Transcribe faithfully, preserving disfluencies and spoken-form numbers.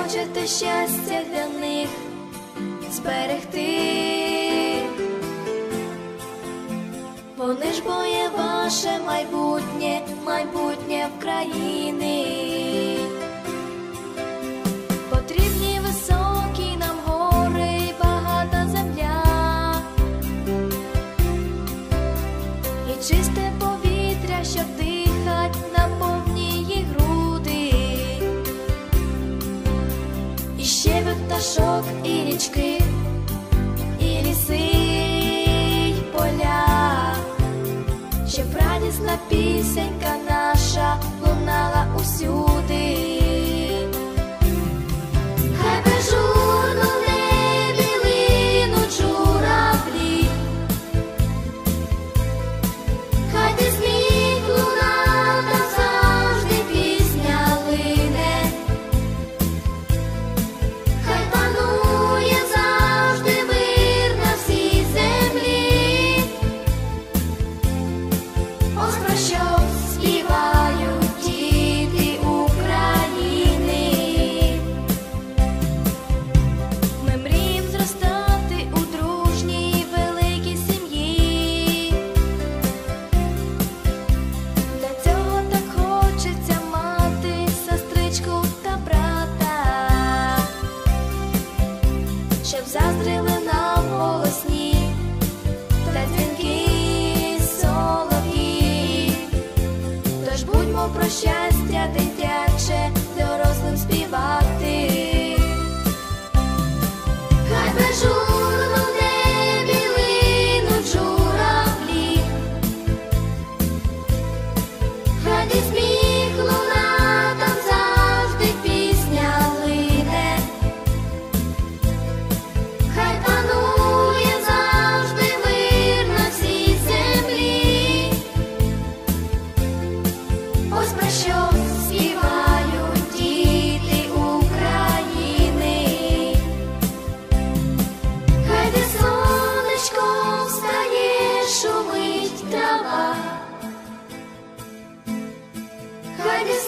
хочете щастя для них зберегти. Вони ж бо є ваше майбутнє, майбутнє в країни. Потрібні високі нам гори і багата земля, і чисте повітря, щоб дихать на повні їх груди. І щебет пташок, і річки, і ліси, й поля, щоб радісна пісенька наша лунала усюди. Хай безжурно в небі линуть журавлі, хай де сміх луна, там завжди пісня лине, хай панує завжди мир на всій землі. Ось про що співають діти України. Ми мріємо зростати у дружній великій сім'ї. Для цього так хочеться мати сестричку та брата, щоб заздрили нам голосні та дзвінки солов'ї. Тож будьмо про щастя дитяче дорослим співати. Хай безжурно в небі линуть журавлі, хай де сміх луна, там завжди пісня лине, хай панує завжди мир на всій землі. Ось про що співають діти України. Хай де сонечко встає, шумить трава, хай де